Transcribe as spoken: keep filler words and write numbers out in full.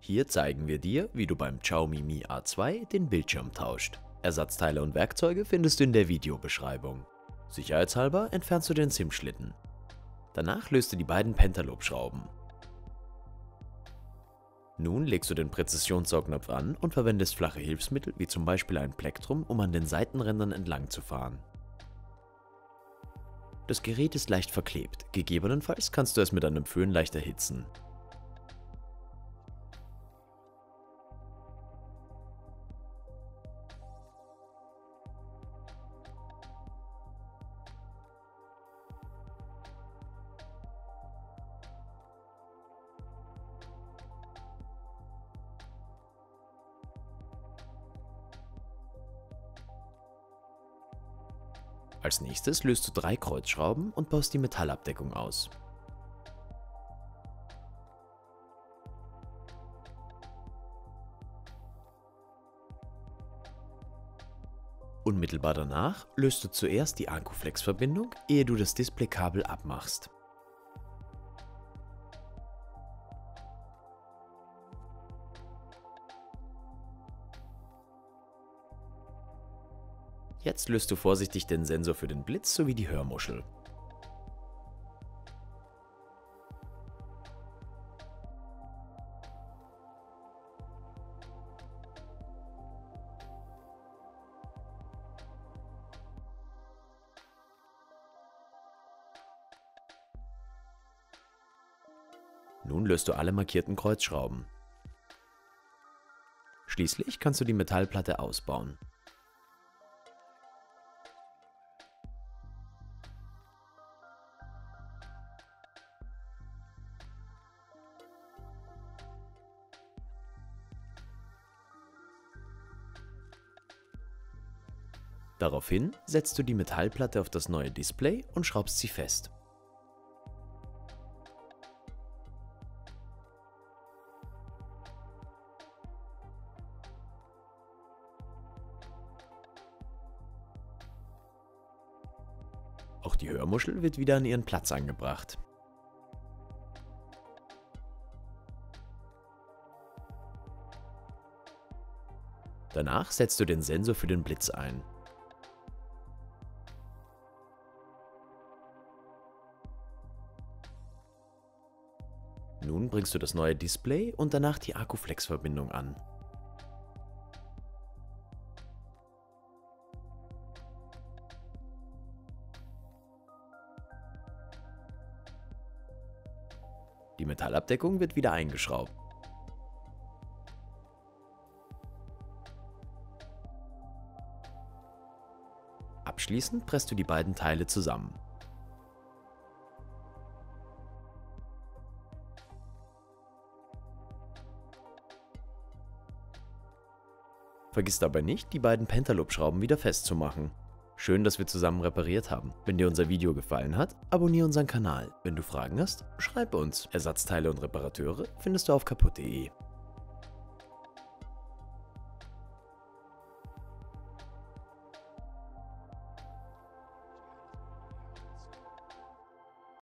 Hier zeigen wir dir, wie du beim Xiaomi Mi A zwei den Bildschirm tauscht. Ersatzteile und Werkzeuge findest du in der Videobeschreibung. Sicherheitshalber entfernst du den SIM-Schlitten. Danach löst du die beiden Pentalobe-Schrauben. Nun legst du den Präzissionssaugnapf an und verwendest flache Hilfsmittel wie zum Beispiel ein Plektrum, um an den Seitenrändern entlang zu fahren. Das Gerät ist leicht verklebt, gegebenenfalls kannst du es mit einem Föhn leicht erhitzen. Als nächstes löst du drei Kreuzschrauben und baust die Metallabdeckung aus. Unmittelbar danach löst du zuerst die Akkuflex-Verbindung, ehe du das Displaykabel abmachst. Jetzt löst du vorsichtig den Sensor für den Blitz sowie die Hörmuschel. Nun löst du alle markierten Kreuzschrauben. Schließlich kannst du die Metallplatte ausbauen. Daraufhin setzt du die Metallplatte auf das neue Display und schraubst sie fest. Auch die Hörmuschel wird wieder an ihren Platz angebracht. Danach setzt du den Sensor für den Blitz ein. Nun bringst du das neue Display und danach die Akkuflex-Verbindung an. Die Metallabdeckung wird wieder eingeschraubt. Abschließend presst du die beiden Teile zusammen. Vergiss dabei nicht, die beiden Pentalobe-Schrauben wieder festzumachen. Schön, dass wir zusammen repariert haben. Wenn dir unser Video gefallen hat, abonniere unseren Kanal. Wenn du Fragen hast, schreib uns. Ersatzteile und Reparateure findest du auf kaputt punkt de.